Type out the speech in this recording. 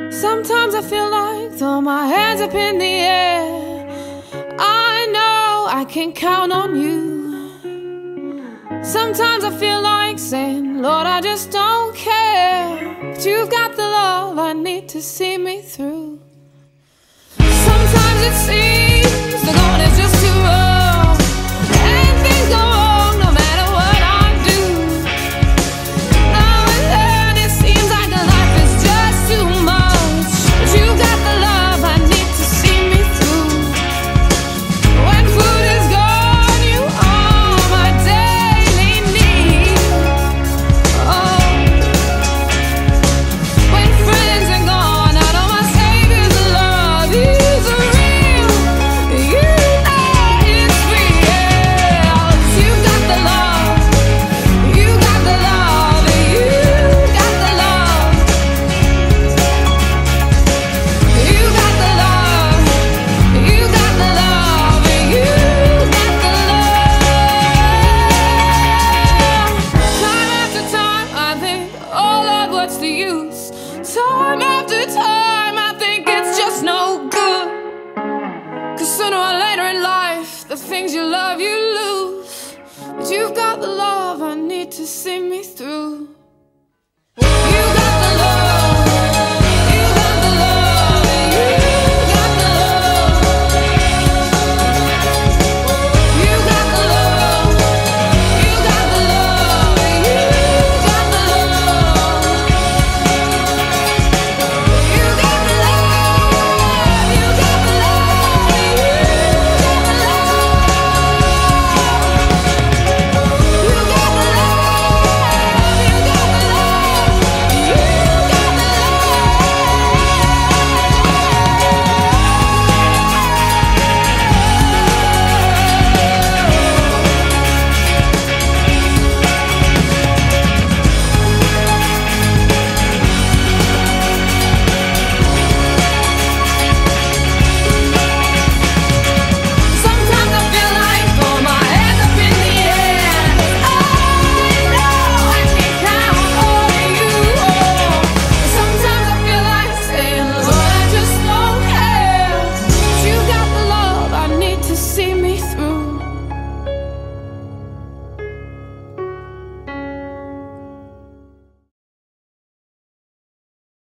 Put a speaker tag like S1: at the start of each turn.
S1: Sometimes I feel like throw my hands up in the air. I know I can count on you. Sometimes I feel like saying, Lord, I just don't care, but you've got the love I need to see me through. Sometimes it seems the going is just too rough, and things go wrong no matter what I do. Now and then it seems like life is just too much, but you've got the love I need to see me through. When food is gone, you are my daily need. Oh, when friends are gone, I know my Savior's love is real. You know it's real. You got the love. You got the love. You got the love. You got the love. You got the love. You got the love. Time after time, I think, oh Lord, what's the use? Time after time, I think it's just no good. 'Cause sooner or later in life, the things you love you lose. But you've got the love I need to see me through.